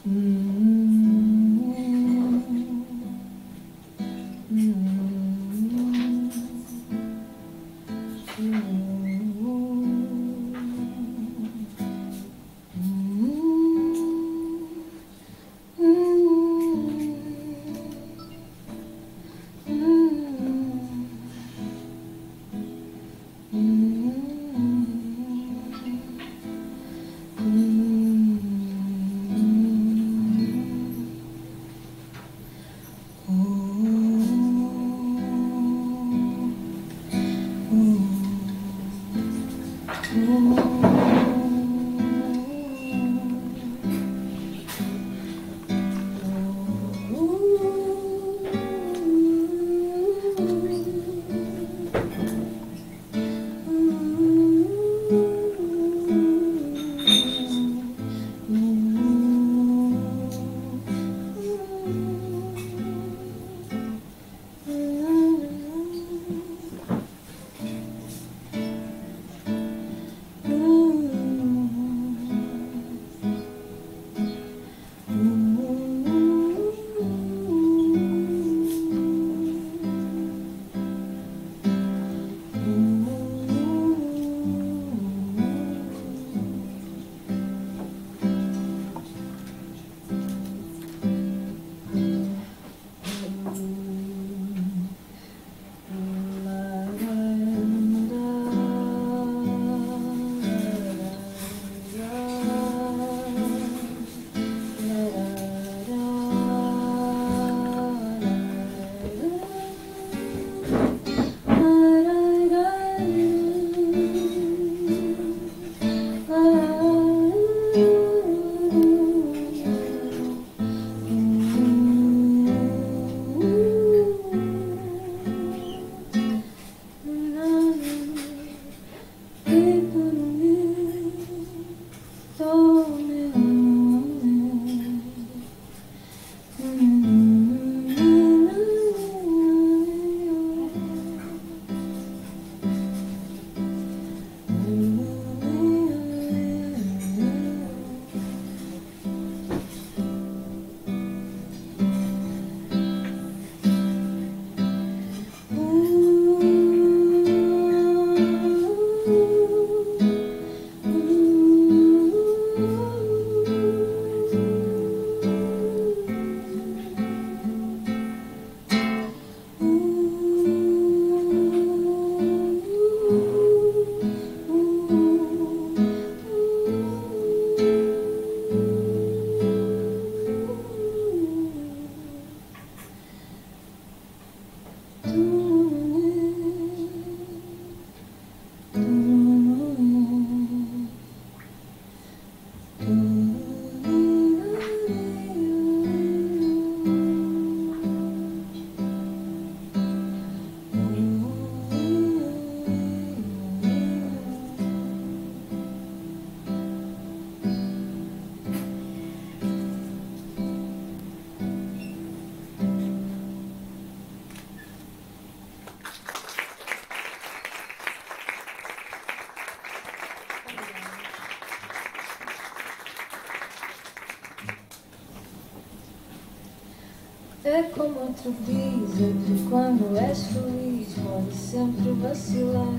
É como outro diz, que quando és feliz pode sempre vacilar.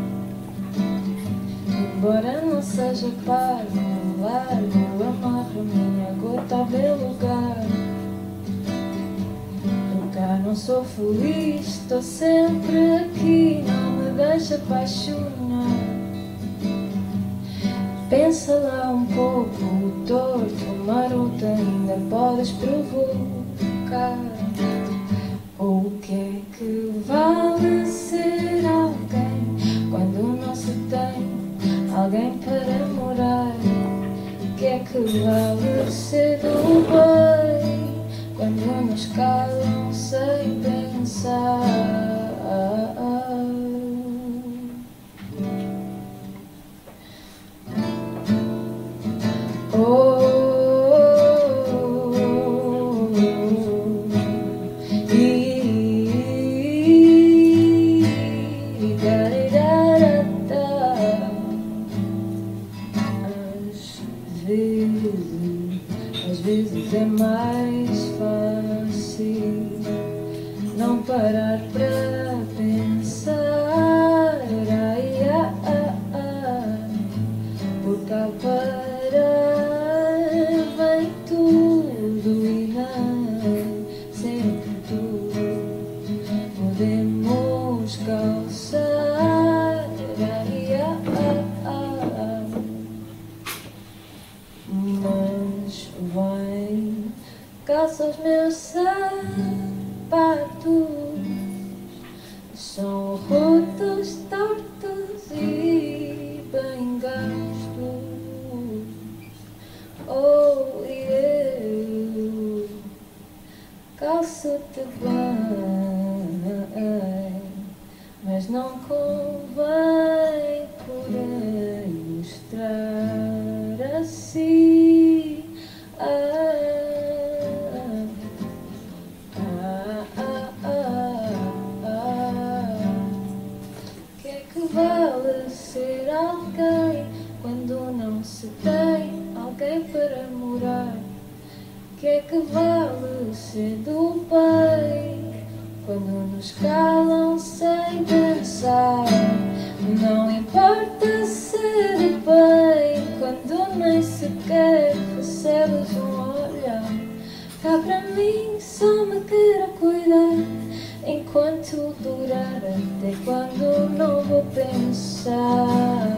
Embora não seja parvo, largo, amarro minha gota ao meu lugar. Eu cá não sou feliz, estou sempre aqui, não me deixa apaixonar. Pensa lá um pouco, o torto, o maroto ainda podes provocar. Ou o que é que vale ser alguém quando não se tem alguém para morar? O que é que vale ser do bem quando nos calam sem pensar? Às vezes é mais fácil não parar para pensar. Ai, ai, ai, por cá parar vem tudo e nem sempre tudo podemos calçar. Ai, ai, ai, mas vem, calça os meus sapatos. São rotos, tortos e bem gastos. Oh, eu calço-te bem, mas não convém por aí mostrar assim. Que é que vale ser alguém quando não se tem alguém para morar? Que é que vale ser do bem quando nos calam sem pensar? Não importa ser do bem quando nem sequer recebes olhar. Cá para mim só me quero cuidar enquanto durar, até quando não vou pensar.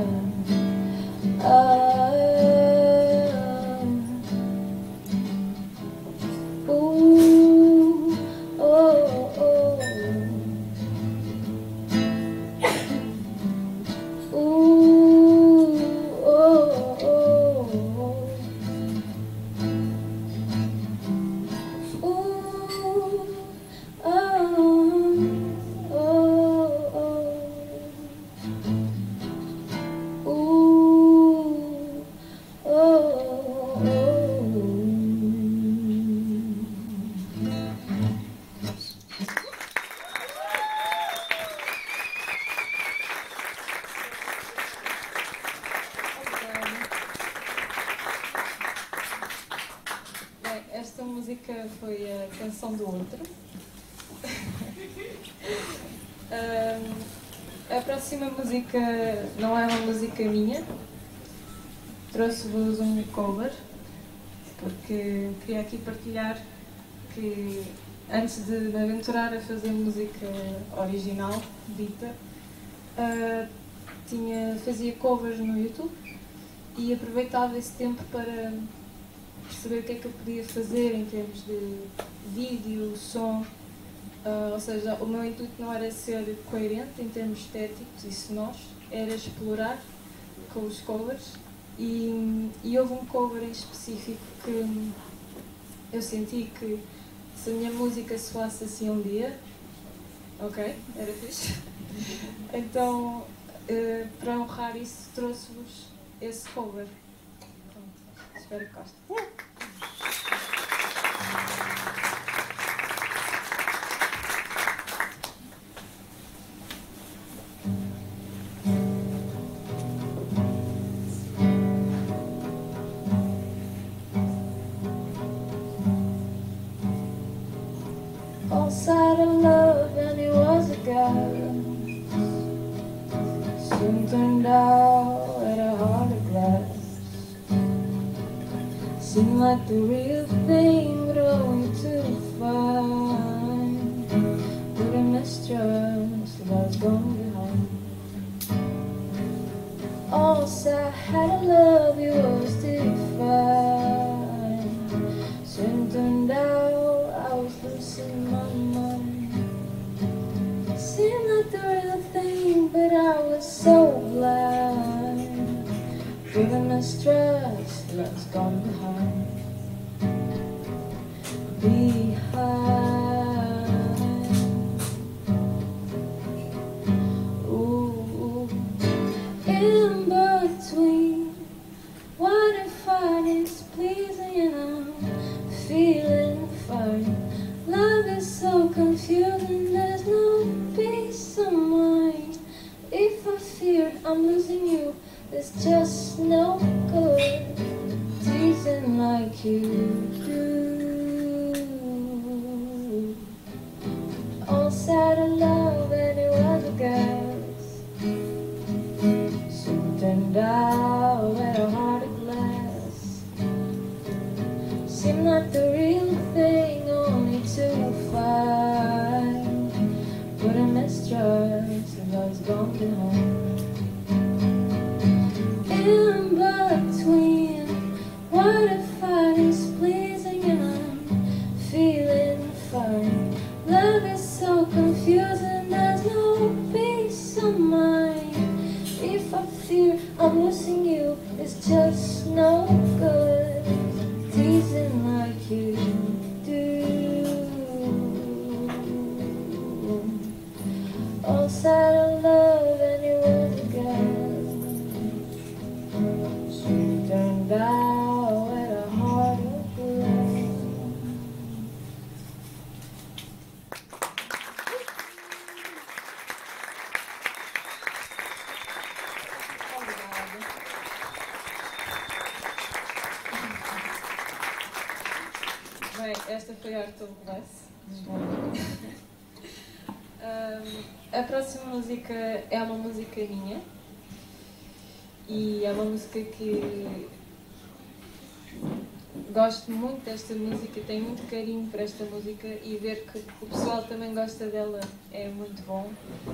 Esta música foi a canção do outro. A próxima música não é uma música minha. Trouxe-vos um cover, porque queria aqui partilhar que antes de me aventurar a fazer música original, dita, fazia covers no YouTube e aproveitava esse tempo para perceber o que é que eu podia fazer em termos de vídeo, som, ou seja, o meu intuito não era ser coerente em termos estéticos e sonoros, era explorar com os covers e houve um cover em específico que eu senti que se a minha música soasse assim um dia, ok, era fixe, então para honrar isso trouxe-vos esse cover. Espero que gostem. All side of love and he was a guy. Soon turned out at a heart of glass. Seemed like the real thing, but only to find that I mistrust that I was gone behind. All side of love he was defined. Soon turned out I was losing my mind. Seemed like the real thing, but I was so blind. For the mistrust that's gone behind. Ooh, in between what I find is pleasing and I'm feeling fine. Love is so confusing, there's no peace of mind. If I fear I'm losing you, it's just no good. Teasing like you do. All sad in love and it was a gas. Soon turned out at a heart of glass. Seemed like the real thing, only to find what a mistrust of love's gone behind. In between, what if I is pleasing and I'm feeling fine? Love is so confusing, there's no peace of mind. If I fear I'm losing you, it's just no good teasing like you do. All sad of love and it was a gas. She turned out at a heart of glass. Bem, esta foi a Arte do Glass. A próxima música é uma música minha e é uma música que gosto muito desta música, tenho muito carinho por esta música e ver que o pessoal também gosta dela é muito bom.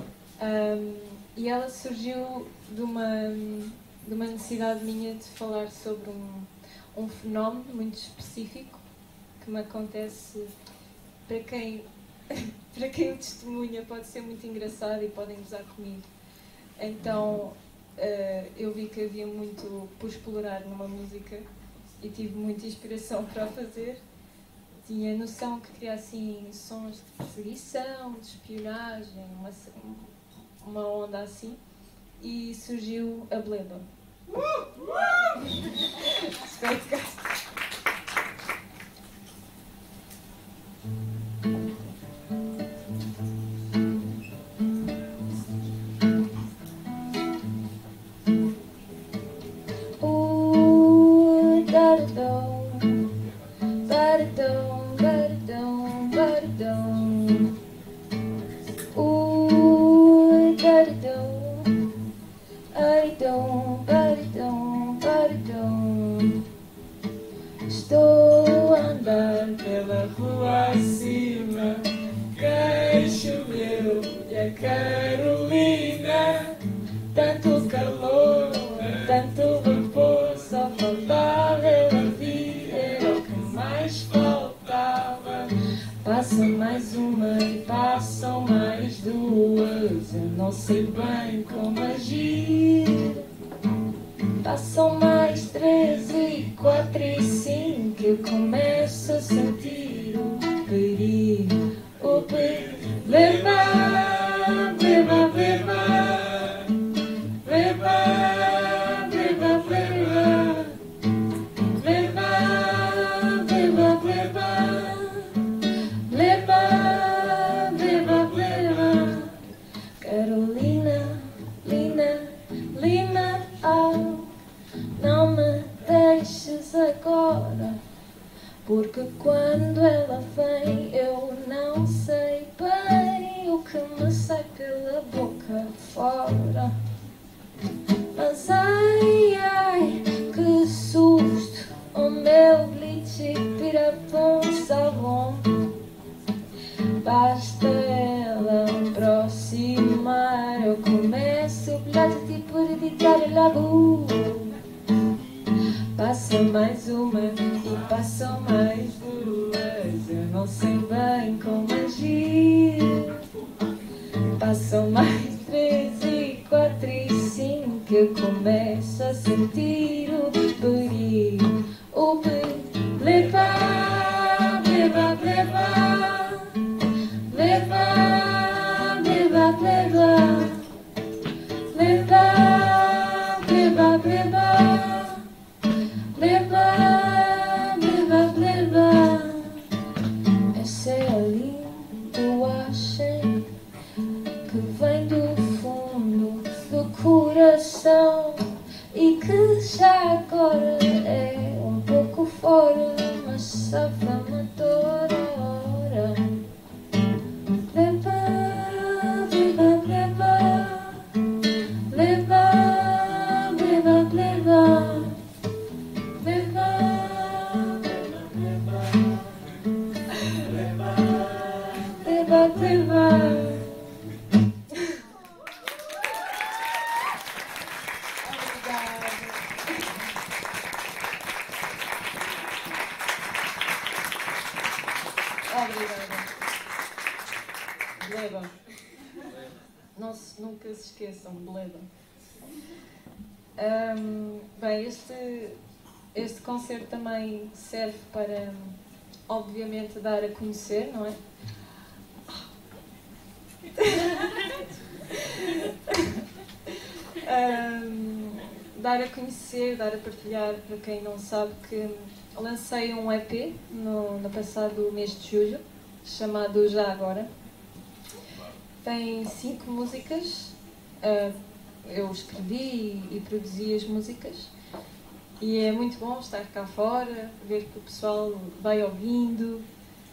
E ela surgiu de uma necessidade minha de falar sobre um fenómeno muito específico que me acontece. Para quem o testemunha pode ser muito engraçado e podem gozar comigo. Então eu vi que havia muito por explorar numa música e tive muita inspiração para o fazer. Tinha noção que queria assim sons de perseguição, de espionagem, uma onda assim, e surgiu a Bleba. Espero que gostem. Estou a andar pela rua acima, cai, choveu e a Carolina. Tanto calor, tanto vapor, só faltava ela vir, era o que mais faltava. Passa mais uma e passam mais duas, eu não sei bem como agir. Passam mais 3 e 4 e 5, eu começo a sentir o perigo. O perigo. Bleba, bleba, bleba, bleba, bleba, bleba, bleba, bleba, bleba, bleba, bleba, bleba. Carolina, Lina, Lina, oh. Não me deixes agora, porque quando ela vem eu não sei bem o que me sai pela boca fora. Mas ai, ai, que susto, o meu bleach vira para um sabão. Basta ela aproximar, eu começo a tipo de ditar la boca. Passa mais uma e passam mais duas, eu não sei bem como agir. Passam mais 3 e 4 e 5, eu começo a sentir o perigo. O perigo. Bleba, bleba, bleba, bleba, bleba, bleba, bleba, bleba, bleba. Bleba, bleba, bleba. Essa é a linguagem que vem do fundo do coração e que já agora é nossa fama toda hora. Leva, leva, leva, leva, leva, leva, leva, leva, leva, leva. Bleba. Nunca se esqueçam, Bleba. Bem, este concerto também serve para, obviamente, dar a conhecer, não é? Dar a conhecer, dar a partilhar para quem não sabe que lancei um EP no passado mês de julho, chamado Já Agora. Tem 5 músicas, eu escrevi e produzi as músicas e é muito bom estar cá fora, ver que o pessoal vai ouvindo,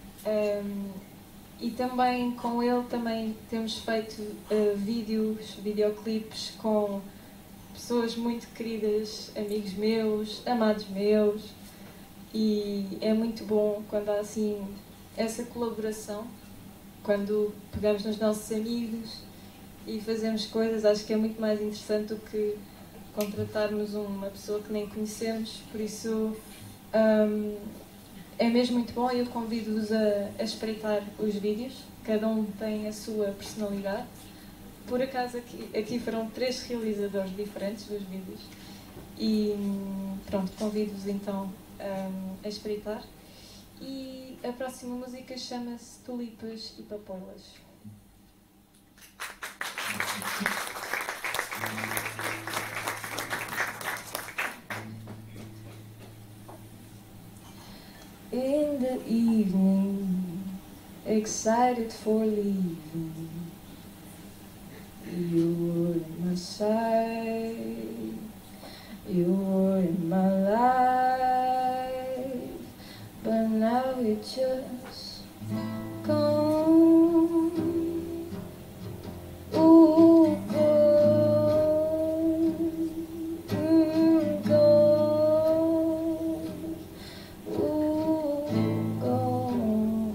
e também com ele também temos feito videoclipes com pessoas muito queridas, amigos meus, amados meus, e é muito bom quando há assim essa colaboração. Quando pegamos nos nossos amigos e fazemos coisas, acho que é muito mais interessante do que contratarmos uma pessoa que nem conhecemos, por isso é mesmo muito bom e eu convido-vos a espreitar os vídeos, cada um tem a sua personalidade. Por acaso aqui foram 3 realizadores diferentes dos vídeos e pronto, convido-vos então a espreitar. E a próxima música chama-se Tulipas e Papoilas. In the evening, excited for leaving, you were in my side, you were in my life. But now it's just gone. Ooh, gone, gone, ooh, gone.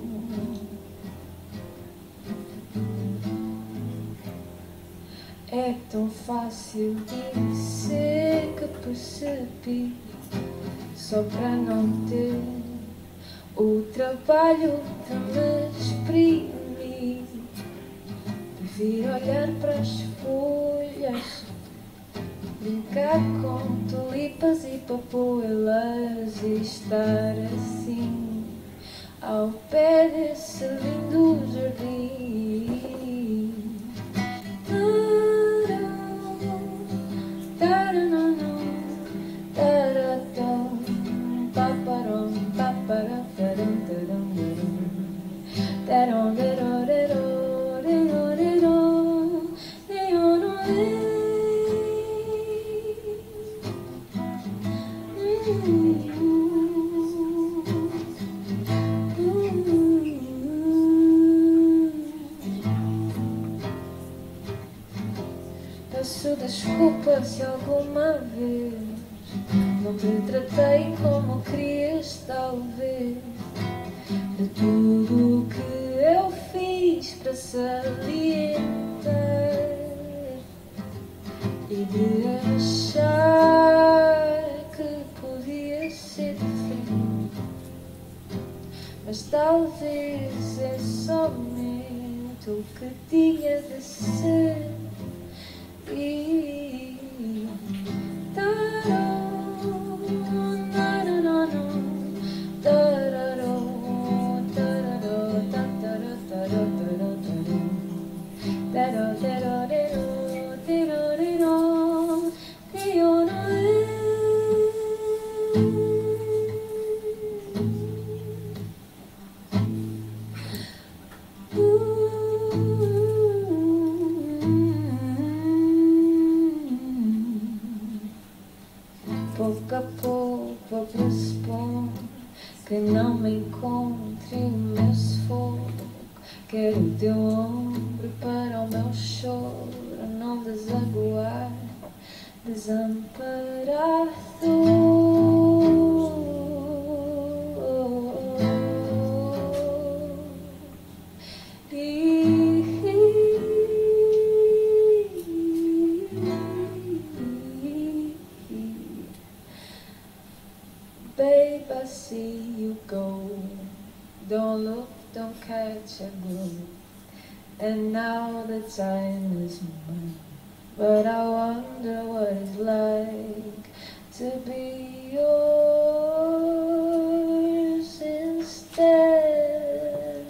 É tão fácil dizer que percebi, só pra não ter o trabalho de me exprimir. Prefiro olhar para as folhas, brincar com tulipas e papoelas e estar assim ao pé desse lindo jardim. Peço desculpa se alguma vez não te tratei como querias, talvez. De tudo o que eu fiz para salientar e de achar que podia ser diferente, mas talvez é somente o que tinha de ser. me encontre o meu sufoco. Quero o teu ombro para o meu choro, não desaguar, desamparado. Babe, I see you go. Don't look, don't catch a glow. And now the time is mine. But I wonder what it's like to be yours instead.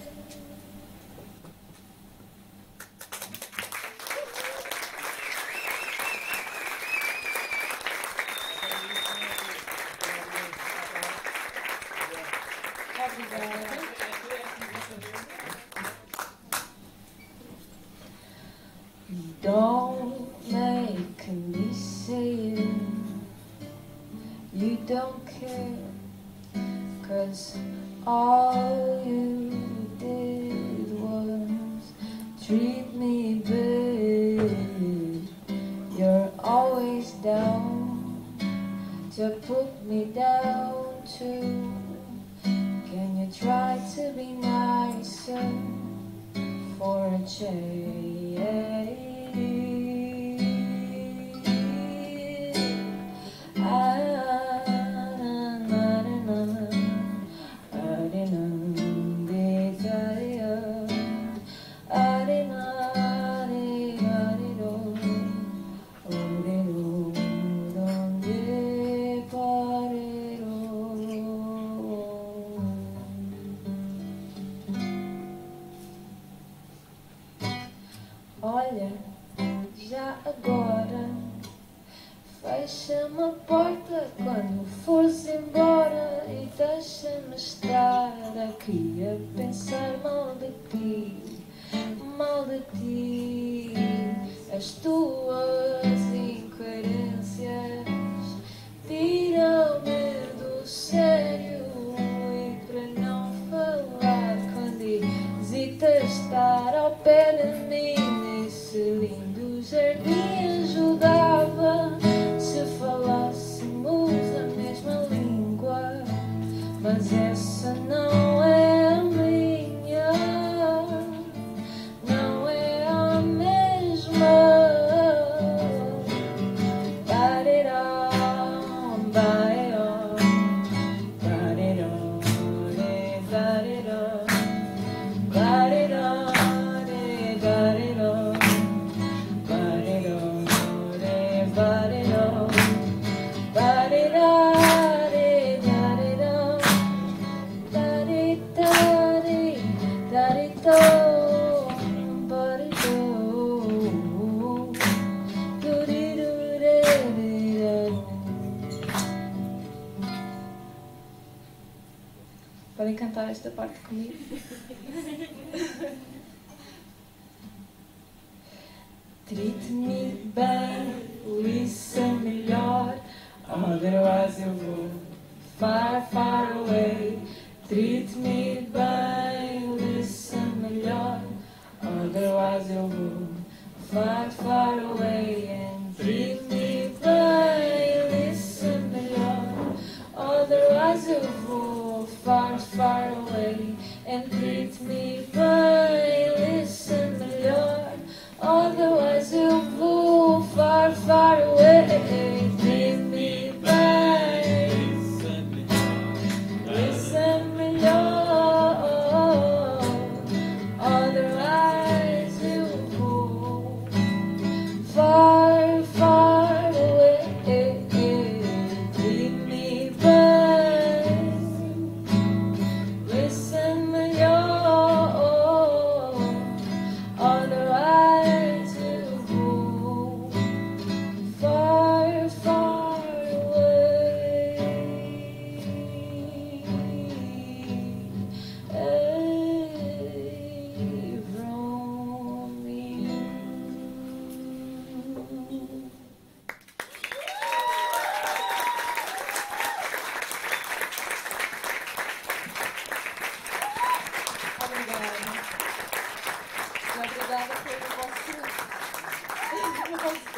Don't make me say it. You don't care, 'cause all you did was treat me bad. You're always down to put me down too. Can you try to be nicer for a change? Olha, já agora fecha-me a porta quando fores embora e deixa-me estar aqui a pensar mal de ti, mal de ti. As tuas incoerências tiram-me do sério, e para não falar quando hesitas estar ao pé de mim, esse lindo jardim ajudava se falássemos a mesma língua, mas essa não é a minha, não é a mesma. Ba-de-dum, ba-de-dum, ba-de-dum, ba-de-dum, ba-de-dum. Podem cantar esta parte comigo? Trite-me bem, isso é melhor, otherwise eu vou far, far away. Trite-me bem, isso é melhor, otherwise eu vou far, far away. And treat-me bem, isso é melhor, otherwise eu vou far, far away. And treat-me bem, isso é melhor, otherwise eu vou far, far away. Treat me bem, isso é melhor, otherwise eu vou far, far away. Treat me bem, isso é melhor.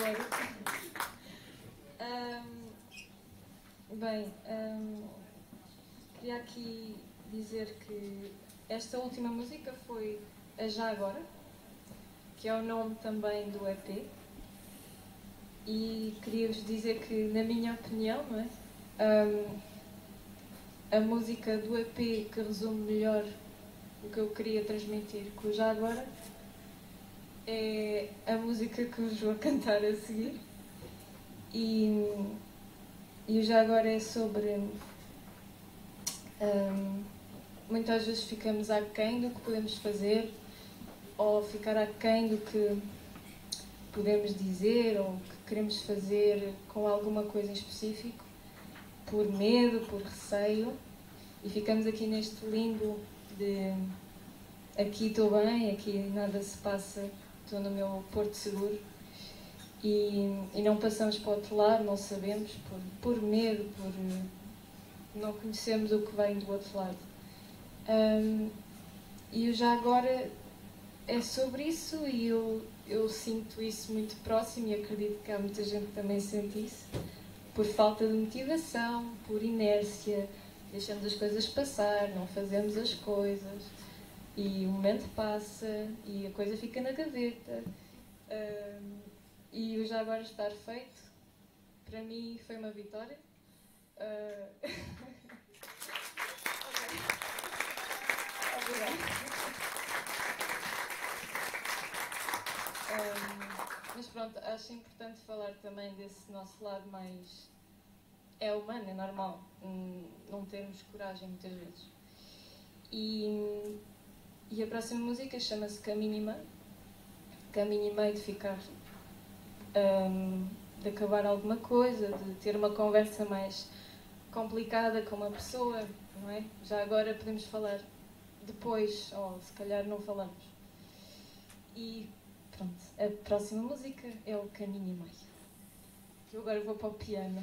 Adoro. Bem, queria aqui dizer que esta última música foi a Já Agora, que é o nome também do EP. E queria-vos dizer que, na minha opinião, não é? A música do EP que resume melhor o que eu queria transmitir com o Já Agora é a música que vos vou cantar a seguir. E o Já Agora é sobre... muitas vezes ficamos aquém do que podemos fazer, ou ficar aquém do que podemos dizer, ou que queremos fazer com alguma coisa em específico, por medo, por receio, e ficamos aqui neste limbo de aqui estou bem, aqui nada se passa, estou no meu porto seguro, e não passamos para o outro lado, não sabemos, por medo, por não conhecemos o que vem do outro lado. E o Já Agora é sobre isso, e eu sinto isso muito próximo, e acredito que há muita gente que também sente isso, por falta de motivação, por inércia, deixamos as coisas passar, não fazemos as coisas, e o momento passa, e a coisa fica na gaveta. E o Já Agora estar feito, para mim, foi uma vitória. Obrigada. Mas pronto, acho importante falar também desse nosso lado mais... É humano, é normal, não termos coragem muitas vezes. E a próxima música chama-se Caminho e Meio. Caminho e meio de ficar... de acabar alguma coisa, de ter uma conversa mais complicada com uma pessoa, não é? Já agora podemos falar depois, ou se calhar não falamos. E pronto, a próxima música é o Caminho e Meio. Eu agora vou para o piano.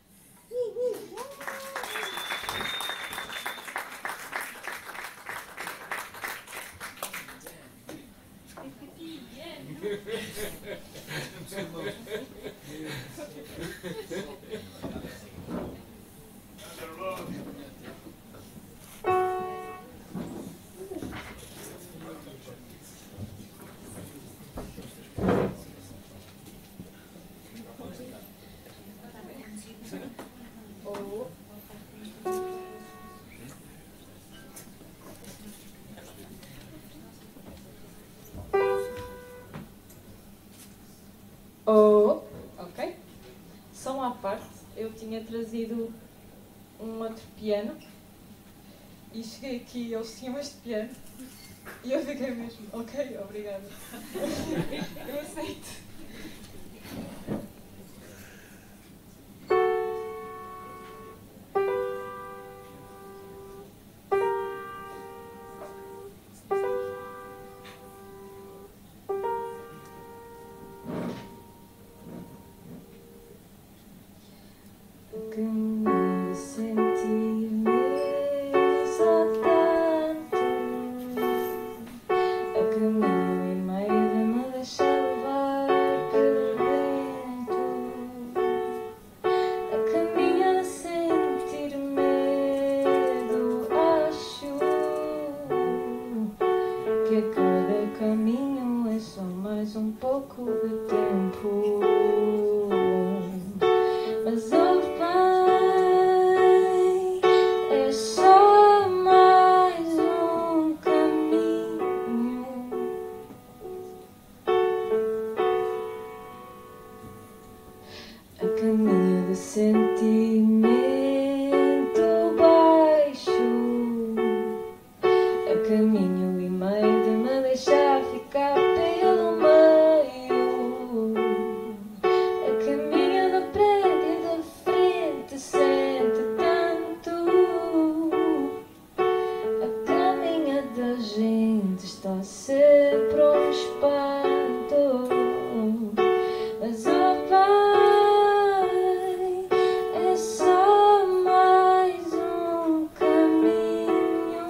Ok. Só uma parte, eu tinha trazido um outro piano e cheguei aqui e eles tinham este piano e eu fiquei mesmo, ok, obrigada. Eu aceito. Que me senti só tanto, a caminho e meio de me deixar levar pelo vento, a caminho de sentir medo. Acho que a cada caminho é só mais um pouco de tempo. Mas o bem é só mais um caminho. A caminho de sentimento baixo, a caminho e meio de me deixar ficar pelo meio, a caminho da prédio da frente sente tanto, a caminha da gente está sempre um espanto. Mas o bem é só mais um caminho.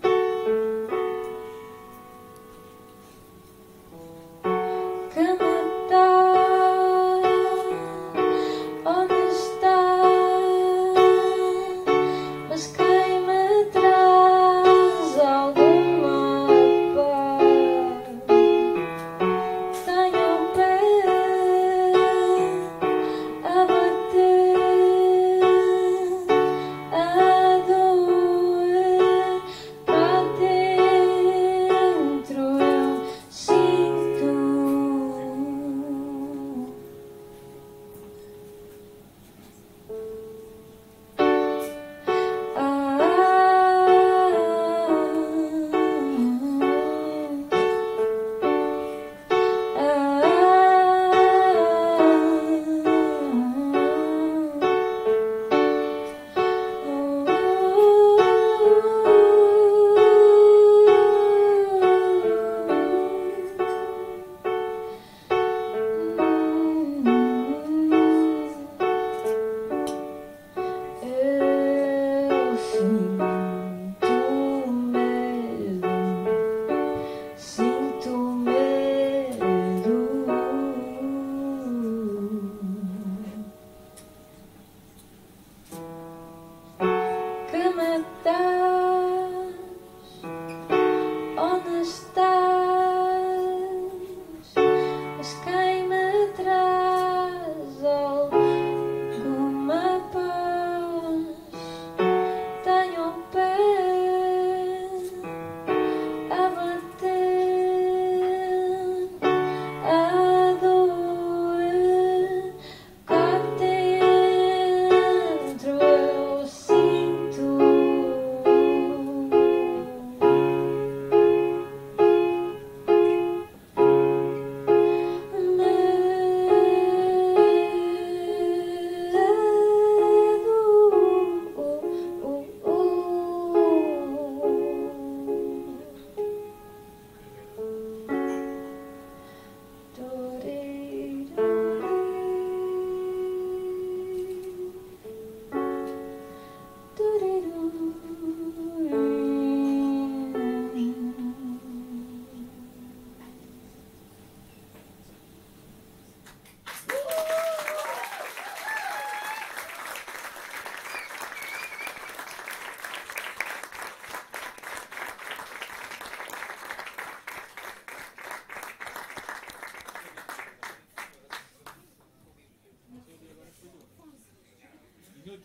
Que me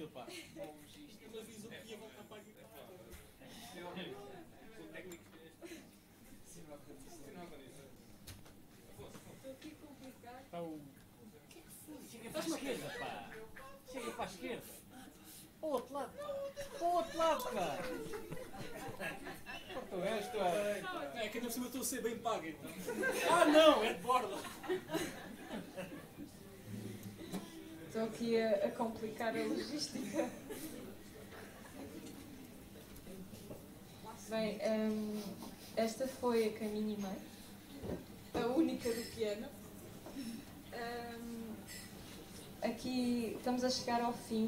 logista, pá. Ele avisou que ia voltar para aqui. O técnico se não acontece. Estou aqui complicado. Está o... que é que foi? Chega para a esquerda, pá. Chega para a esquerda. Para o outro lado. Para o outro lado, pá. Porta o resto, é que ainda por cima estou a ser bem pago, então. Ah, não, é de borda. Estou aqui a complicar a logística. Bem, esta foi a caminho e meio, a única do piano. Aqui estamos a chegar ao fim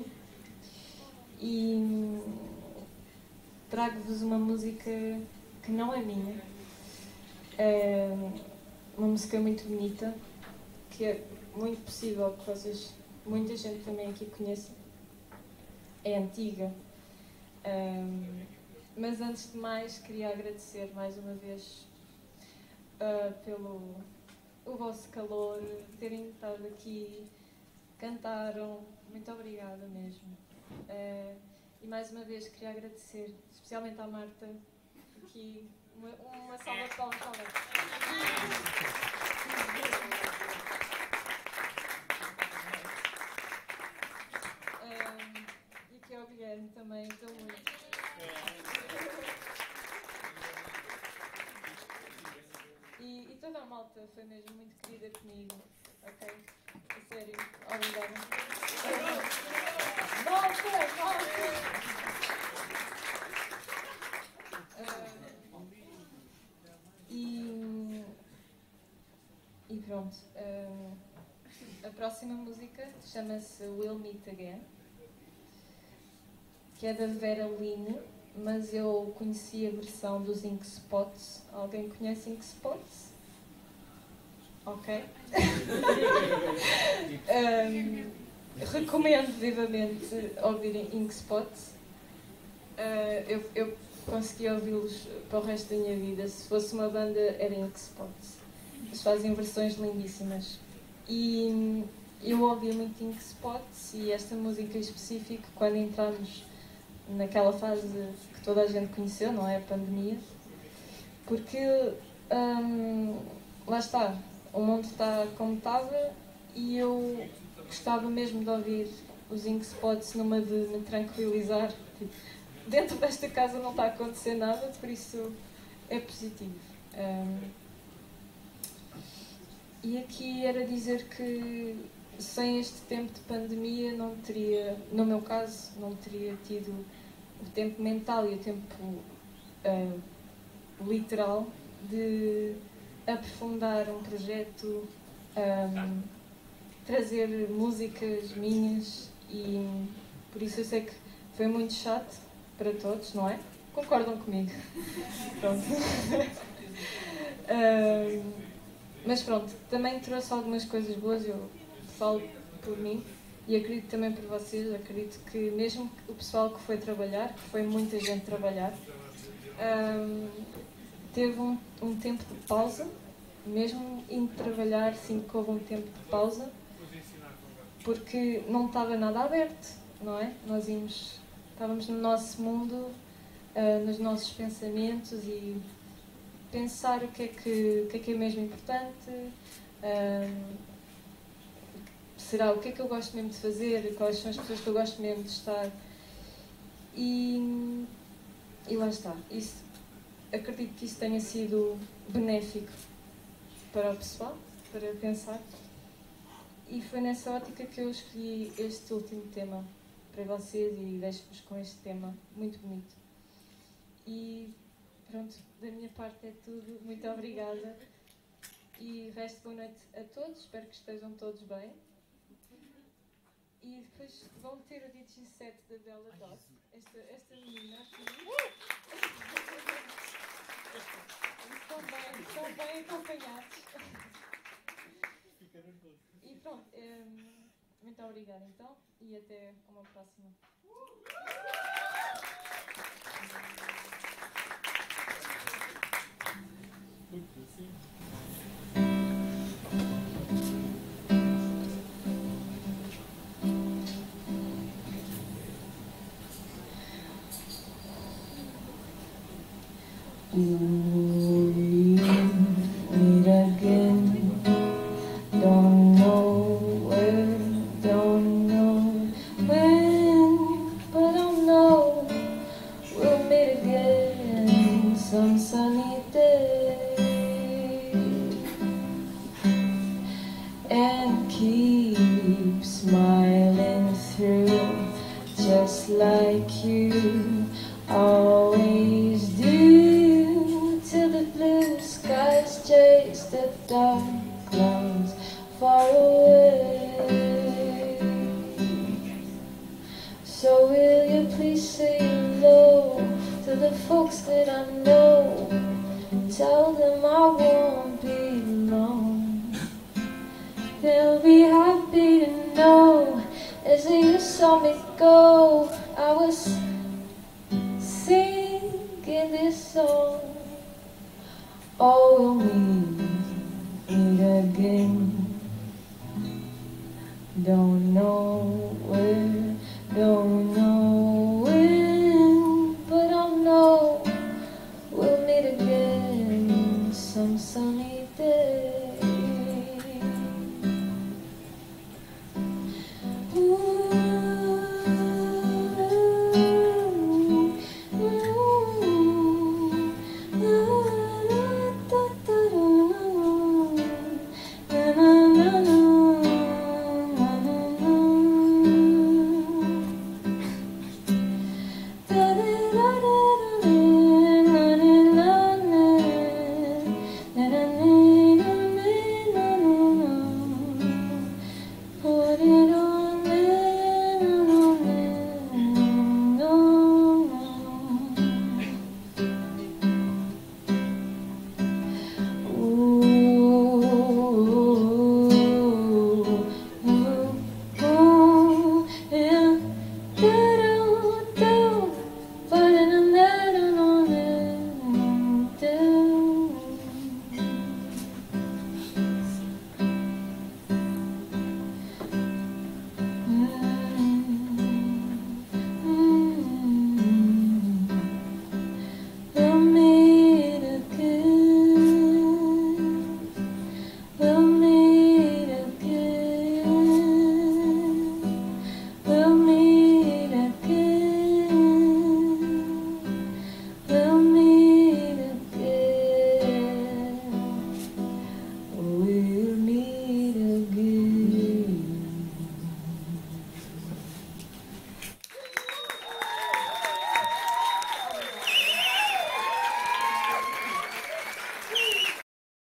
e trago-vos uma música que não é minha. É uma música muito bonita, que é muito possível que vocês, muita gente também aqui conheça. É antiga. Mas antes de mais, queria agradecer mais uma vez pelo o vosso calor, terem estado aqui, cantaram. Muito obrigada mesmo. E mais uma vez queria agradecer, especialmente à Marta, aqui, uma salva de palmas também. E aqui ao Guilherme também, estou muito. E toda a malta foi mesmo muito querida comigo, ok? A sério, obrigada. Malta! E pronto, a próxima música chama-se We'll Meet Again, que é da Vera Line, mas eu conheci a versão dos Ink Spots. Alguém conhece Ink Spots? Ok. Recomendo vivamente ouvirem Ink Spots. Eu consegui ouvi-los para o resto da minha vida. Se fosse uma banda, era Ink Spots. Eles fazem versões lindíssimas. E eu ouvi muito Ink Spots e esta música em específico, quando entramos naquela fase que toda a gente conheceu, não é? A pandemia. Porque, lá está, o mundo está como estava e eu gostava mesmo de ouvir os Ink Spots numa de me tranquilizar. Tipo, dentro desta casa não está a acontecer nada, por isso é positivo. E aqui era dizer que sem este tempo de pandemia não teria, no meu caso, não teria tido o tempo mental e o tempo literal de aprofundar um projeto, trazer músicas minhas e por isso eu sei que foi muito chato para todos, não é? Concordam comigo? Pronto. Mas pronto, também trouxe algumas coisas boas, eu falo por mim e acredito também por vocês, acredito que mesmo o pessoal que foi trabalhar, que foi muita gente trabalhar, teve um tempo de pausa, mesmo indo trabalhar, sinto que houve um tempo de pausa, porque não estava nada aberto, não é? Nós estávamos no nosso mundo, nos nossos pensamentos e pensar o que é que é mesmo importante, será o que é que eu gosto mesmo de fazer, quais são as pessoas que eu gosto mesmo de estar. E lá está. Acredito que isso tenha sido benéfico para o pessoal, para pensar. E foi nessa ótica que eu escolhi este último tema para vocês e deixo-vos com este tema muito bonito. E pronto, da minha parte é tudo. Muito obrigada. E resto boa noite a todos. Espero que estejam todos bem. E depois vão ter o DJ set da Bella Dot. Esta menina aqui. Estão bem acompanhados. E pronto, muito obrigada então. E até uma próxima. Will we meet again? Don't know where, don't know when, but I know we'll meet again some sunny day. And keep smiling through, just like you always do, till the blue skies chase the dark clouds far away. So will you please say hello to the folks that I know? Tell them I won't be long. They'll be happy to know, as you saw me go, I was singing this song. Oh, we'll meet again. Don't know where, don't know when, but I know we'll meet again some sunny